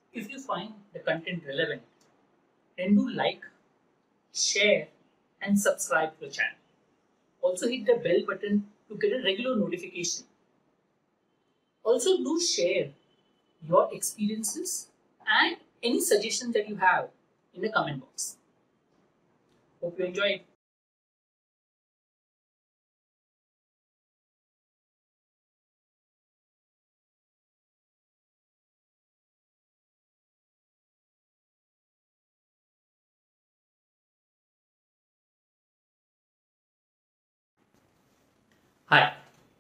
If you find the content relevant, then do like, share, and subscribe to the channel. Also hit the bell button to get a regular notification. Also do share your experiences and any suggestions that you have in the comment box. Hope you enjoyed. Hi.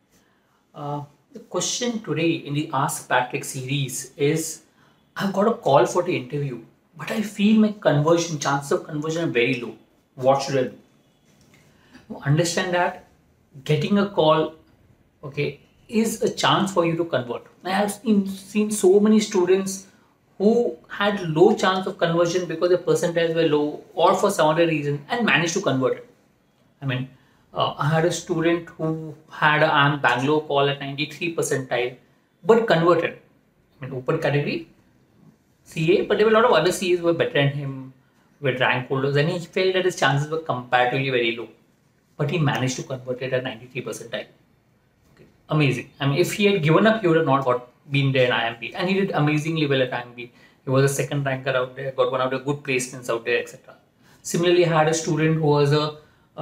The question today in the Ask Patrick series is I've got a call for the interview, but I feel my chances of conversion are very low. What should I do? Understand that getting a call, okay, is a chance for you to convert. I have seen so many students who had low chance of conversion because the percentiles were low or for some other reason and managed to convert it. I mean, I had a student who had a AM Bangalore call at 93 percentile, but converted. I mean, open category CA, but there were a lot of other CAs who were better than him with rank holders, and he felt that his chances were comparatively very low. But he managed to convert it at 93 percentile. Okay. Amazing. I mean, if he had given up, he would have not been there in IMB, and he did amazingly well at IMB. He was a second ranker out there, got one of the good placements out there, etc. Similarly, I had a student who was a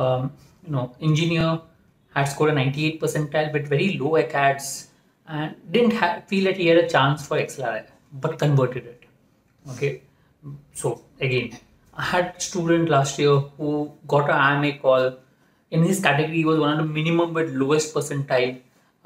engineer, had scored a 98 percentile but very low ACADS and didn't feel that he had a chance for XLRI but converted it. Okay, so again, I had a student last year who got an IMA call. In his category, he was one of the minimum with lowest percentile.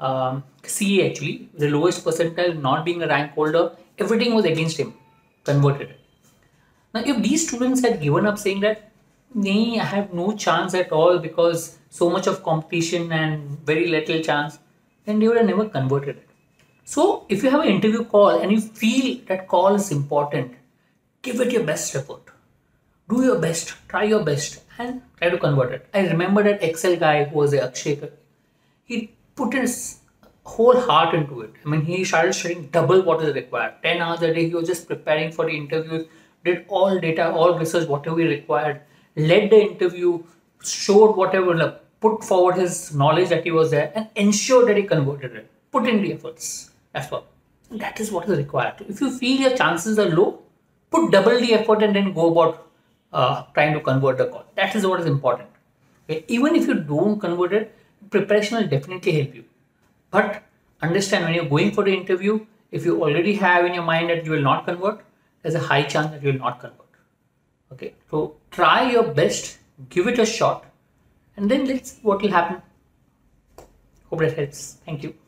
CA actually, the lowest percentile, not being a rank holder, everything was against him, converted it. Now, if these students had given up saying that, nay, I have no chance at all because so much of competition and very little chance, then they would have never converted it. So, if you have an interview call and you feel that call is important, give it your best effort. Do your best, try your best, and try to convert it. I remember that Excel guy who was a Akshay, he put his whole heart into it. I mean, he started studying double what is required. 10 hours a day, he was just preparing for the interviews, did all data, all research, whatever he required, led the interview, showed whatever, put forward his knowledge that he was there, and ensured that he converted it. Put in the efforts as well. And that is what is required. If you feel your chances are low, put double the effort and then go about trying to convert the call. That is what is important. Okay? Even if you don't convert it, preparation will definitely help you. But understand when you're going for the interview, if you already have in your mind that you will not convert, there's a high chance that you will not convert. Okay, so try your best, give it a shot, and then let's see what will happen. Hope that helps. Thank you.